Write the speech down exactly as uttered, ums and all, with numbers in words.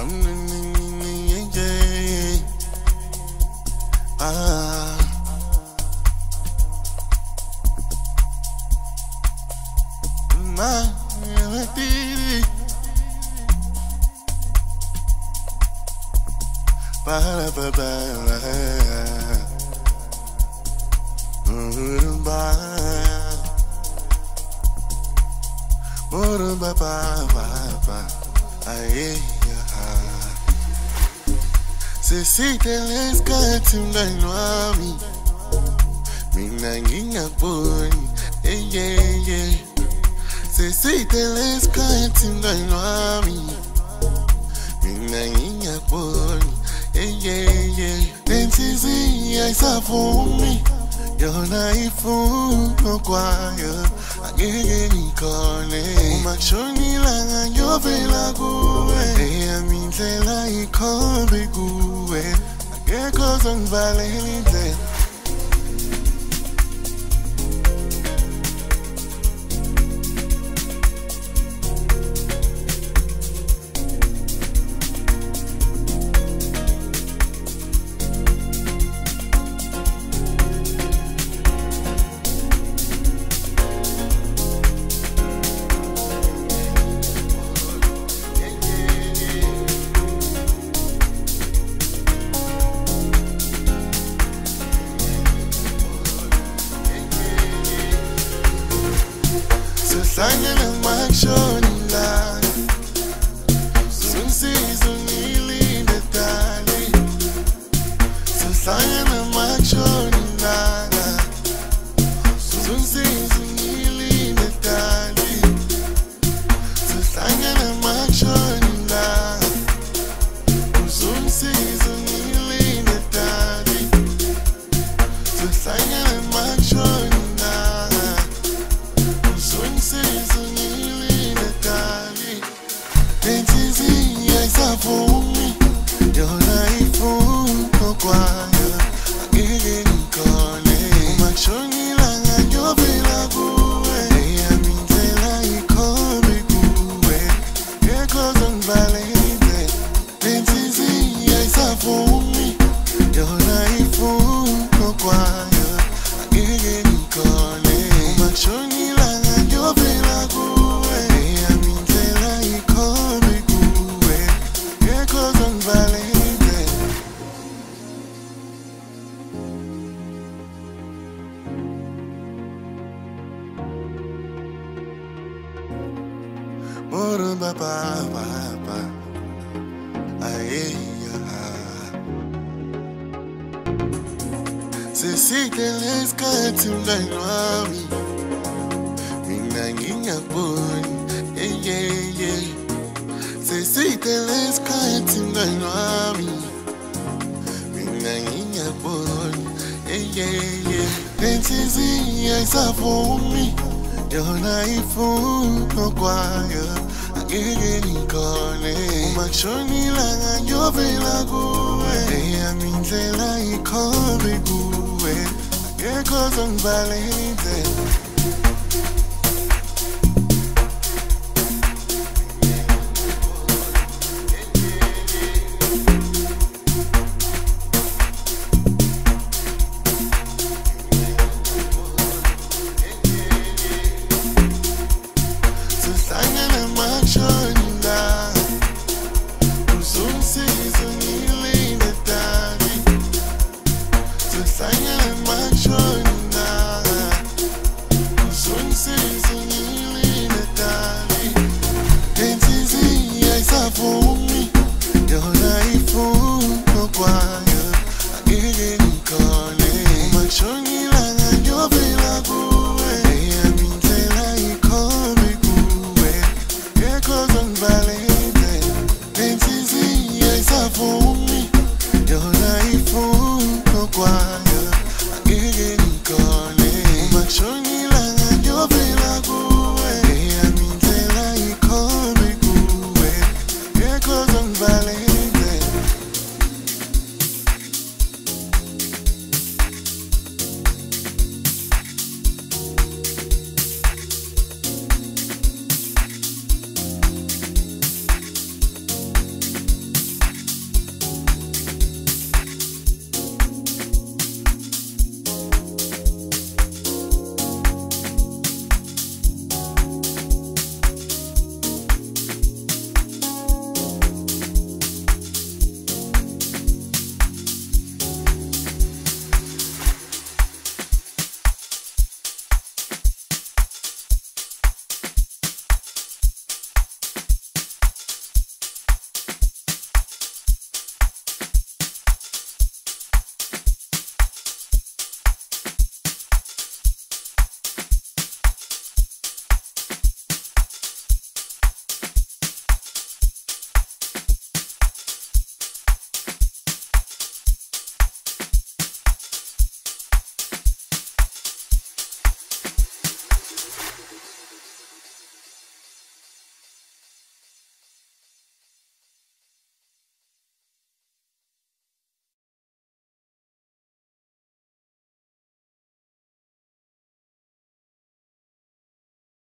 Ah, my melody, ba ba ba, Murumba, Murumba ba ba ba, ay ah. Se Stylist katimnganwami, mina ngingaboni, eh yeah yeah. Se Stylist katimnganwami, mina ngingaboni, eh yeah yeah. Nenhliziyo ayisavumi, yona ifuna kwayo, angeke ngikhone. Mak'shoni langa ngiyovela kuwe, eyami indlela ikhombe kuwe, akekho ozongivalela indlela. Langa na Mak'shoni langa, sunsiza ungilinde dali. Langa na Mak'shoni langa, sunsiza ungilinde dali. Langa na Mak'shoni langa, sunsiza ungilinde dali. Langa na Mak'shoni nenhliziyo ayisavumi, yona ifuna kwayo, angeke ngikhone. Mak'shoni langa ngiyovela kuwe, eyami indlela ikhombe kuwe, akekho ozongivalela indlela. Nenhliziyo ayisavumi, yona ifuna kwayo, angeke ngikhone. Mak'shoni langa ngiyovela kuwe, eyami indlela ikhombe kuwe, akekho ozongivalela indlela. Murumba ba ba ba, ay ah. Se Stylist katimnganwami, mina ngingaboni, eh yeah yeah. Se Stylist katimnganwami, mina ngingaboni, eh yeah yeah. Nenhliziyo ayisavumi, yona ifuna kwayo, angeke ngikhone. Mak'shoni langa ngiyovela kuwe, eyami indlela ikhombe kuwe, akekho ozongivalela indlela.